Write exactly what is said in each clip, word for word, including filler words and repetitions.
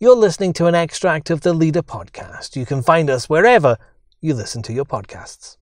You're listening to an extract of the Leader podcast. You can find us wherever you listen to your podcasts.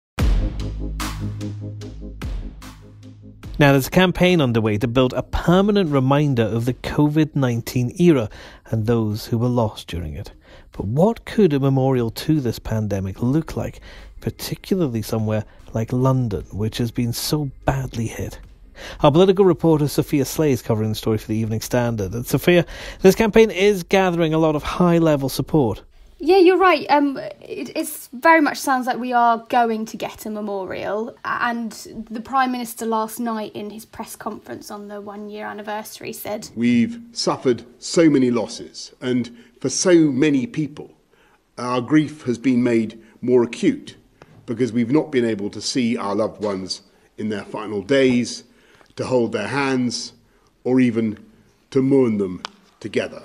Now, there's a campaign underway to build a permanent reminder of the covid nineteen era and those who were lost during it. But what could a memorial to this pandemic look like, particularly somewhere like London, which has been so badly hit? Our political reporter Sophia Sleigh is covering the story for the Evening Standard. And Sophia, this campaign is gathering a lot of high-level support. Yeah, you're right. Um, it it's very much sounds like we are going to get a memorial. And the Prime Minister last night in his press conference on the one-year anniversary said, "We've suffered so many losses, and for so many people, our grief has been made more acute because we've not been able to see our loved ones in their final days, to hold their hands, or even to mourn them together.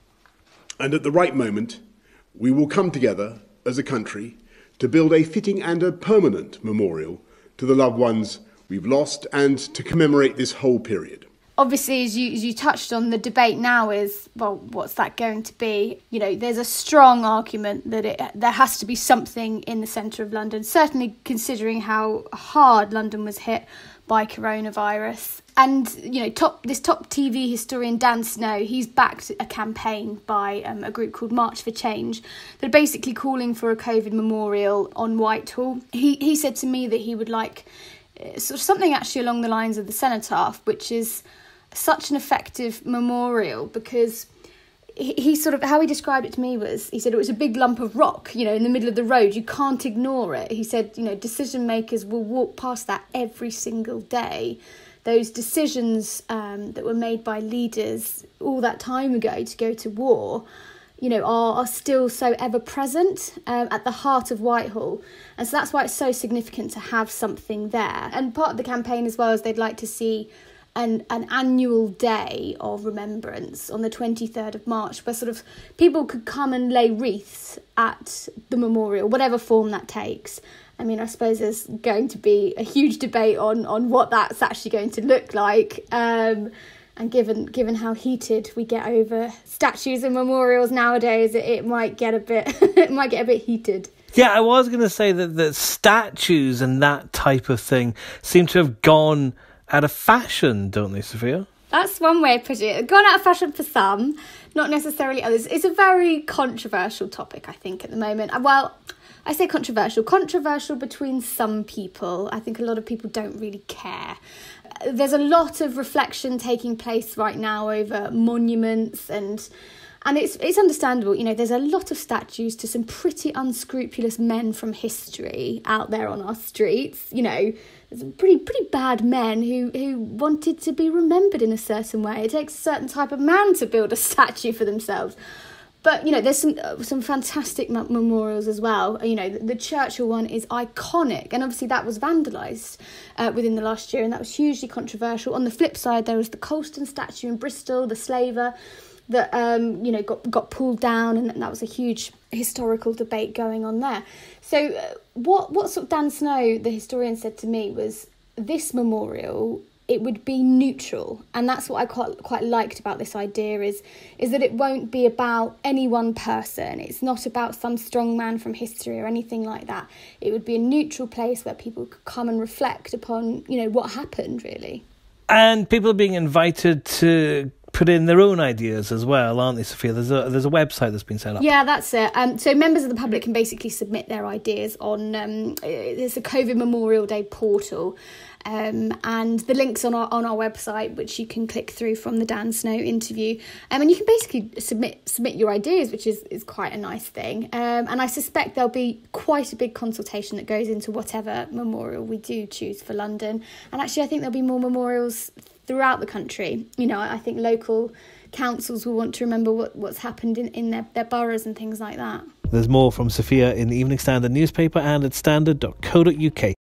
And at the right moment, we will come together as a country to build a fitting and a permanent memorial to the loved ones we've lost and to commemorate this whole period." Obviously, as you, as you touched on, the debate now is, well, what's that going to be? You know, there's a strong argument that it, there has to be something in the centre of London, certainly considering how hard London was hit by coronavirus. And, you know, top this top T V historian Dan Snow, he's backed a campaign by um, a group called March for Change. They're basically calling for a COVID memorial on Whitehall. He, he said to me that he would like uh, sort of something actually along the lines of the cenotaph, which is such an effective memorial because he, he sort of, how he described it to me was, he said it was a big lump of rock, you know, in the middle of the road. You can't ignore it. He said, you know, decision makers will walk past that every single day. Those decisions um, that were made by leaders all that time ago to go to war, you know, are, are still so ever present um, at the heart of Whitehall. And so that's why it's so significant to have something there. And part of the campaign as well is they'd like to see An, an annual day of remembrance on the twenty-third of March where sort of people could come and lay wreaths at the memorial, whatever form that takes. I mean, I suppose there's going to be a huge debate on, on what that's actually going to look like. Um, and given given how heated we get over statues and memorials nowadays, it, it might get a bit it might get a bit heated. Yeah, I was going to say that, that statues and that type of thing seem to have gone out of fashion, don't they, Sophia? That's one way of putting it. Gone out of fashion for some, not necessarily others. It's a very controversial topic, I think, at the moment. Well, I say controversial. Controversial between some people. I think a lot of people don't really care. There's a lot of reflection taking place right now over monuments and... And it's it's understandable, you know, there's a lot of statues to some pretty unscrupulous men from history out there on our streets. You know, there's pretty pretty bad men who, who wanted to be remembered in a certain way. It takes a certain type of man to build a statue for themselves. But, you know, there's some uh, some fantastic memorials as well. You know, the, the Churchill one is iconic. And obviously that was vandalised uh, within the last year. And that was hugely controversial. On the flip side, there was the Colston statue in Bristol, the slaver, that, um, you know, got, got pulled down, and that was a huge historical debate going on there. So uh, what, what sort of Dan Snow, the historian, said to me was this memorial, it would be neutral. And that's what I quite, quite liked about this idea is, is that it won't be about any one person. It's not about some strong man from history or anything like that. It would be a neutral place where people could come and reflect upon, you know, what happened, really. And people are being invited to put in their own ideas as well, aren't they, Sophia? There's a there's a website that's been set up. Yeah, that's it. Um, so members of the public can basically submit their ideas on um, there's a COVID Memorial Day portal, um, and the links on our on our website, which you can click through from the Dan Snow interview, um, and you can basically submit submit your ideas, which is is quite a nice thing. Um, and I suspect there'll be quite a big consultation that goes into whatever memorial we do choose for London. And actually, I think there'll be more memorials throughout the country. You know, I think local councils will want to remember what, what's happened in, in their, their boroughs and things like that. There's more from Sophia in the Evening Standard newspaper and at standard dot co dot uk.